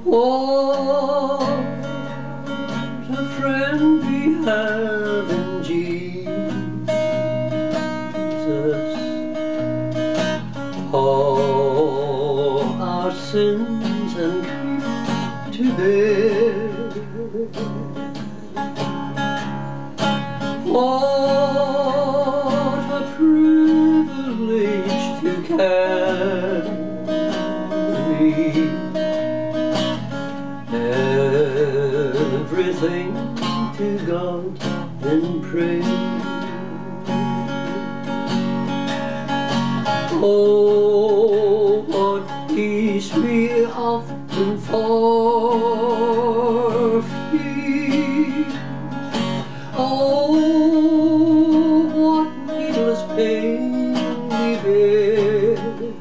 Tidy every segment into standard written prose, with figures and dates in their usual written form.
What a friend we have in Jesus. All our sins and grief to bear. What a privilege to carry everything to God in prayer. Oh, what peace we often forfeit. Oh, what needless pain we bear.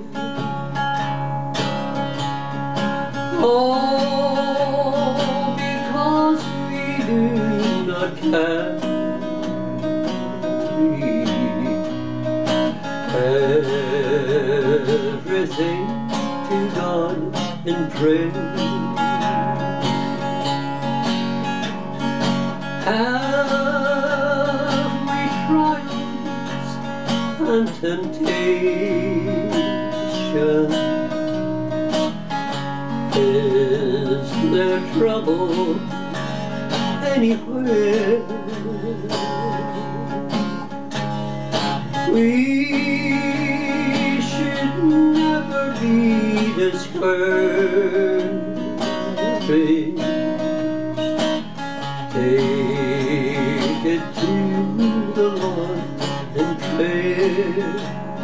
Oh, because we do not carry everything to God in prayer. Have we trials and temptations? Is there trouble anywhere? We should never be discouraged. Take it to the Lord in prayer.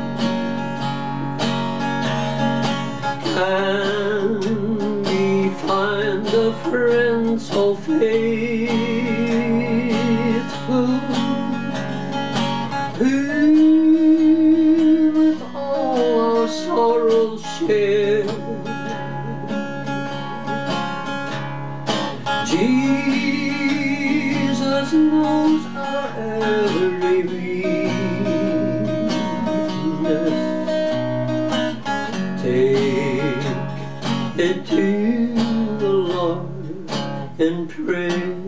Can we find a friend so faithful, who with all our sorrows share? Jesus knows our every weakness. Take it to the Lord in prayer.